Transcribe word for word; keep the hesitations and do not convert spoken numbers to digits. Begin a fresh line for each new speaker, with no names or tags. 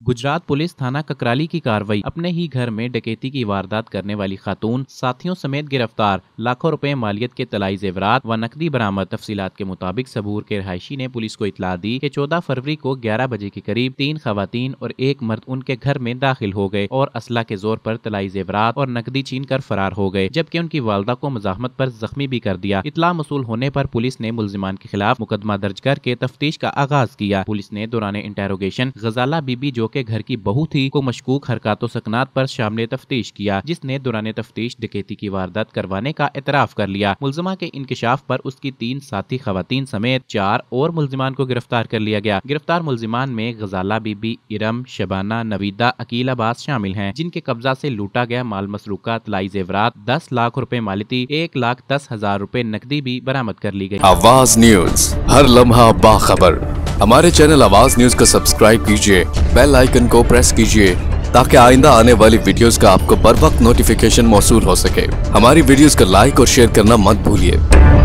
Gujarat police थाना ककराली की कार्रवाई। अपने ही घर में डकैती की वारदात करने वाली खातून साथियों समेत गिरफ्तार। लाखों रुपए मालियत के तलाई जेवरात व नकदी बरामद। तफसीलात के मुताबिक सबूर के रहायशी ने पुलिस को इतला दी कि चौदह फरवरी को ग्यारह बजे के करीब तीन खवातीन और एक मर्द उनके घर में दाखिल हो गए और असला के जोर पर तलाई जेवरात और नकदी छीन कर फरार हो गए, जबकि उनकी वालदा को मुजाहमत पर जख्मी भी कर दिया। इतला मसूल होने पर पुलिस ने मुलजिमान के खिलाफ मुकदमा दर्ज करके तफ्तीश का आगाज किया। पुलिस ने दौरान इंटेरोगेशन गजाला बीबी जो के घर की बहू थी को मशकूक हरकतों सकनात पर शामिल तफ्तीश किया, जिसने दौरान तफ्तीश डकैती की वारदात करवाने का एतराफ कर लिया। मुलजिमा के इंकशाफ पर उसकी तीन साथी खवातीन समेत चार और मुलजिमान को गिरफ्तार कर लिया गया। गिरफ्तार मुलजिमान में गजाला बीबी, इरम, शबाना, नवीदा, अकील अब्बास शामिल हैं, जिनके कब्जा से लूटा गया माल मसरूका तलाई जेवरात, दस लाख रुपए मालियती, एक लाख दस हजार रुपए नकदी भी बरामद कर ली गई।
आवाज न्यूज, हर लम्हा बाखबर। हमारे चैनल आवाज न्यूज को सब्सक्राइब कीजिए, बेल आइकन को प्रेस कीजिए ताकि आइंदा आने वाली वीडियोस का आपको बर वक्त नोटिफिकेशन मौसूल हो सके। हमारी वीडियोस को लाइक और शेयर करना मत भूलिए।